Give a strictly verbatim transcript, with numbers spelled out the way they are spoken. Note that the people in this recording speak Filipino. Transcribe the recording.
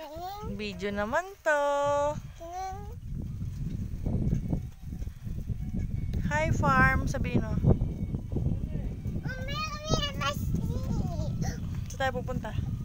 Video naman to. Hi farm, sabihin mo. Saan tayo pupunta?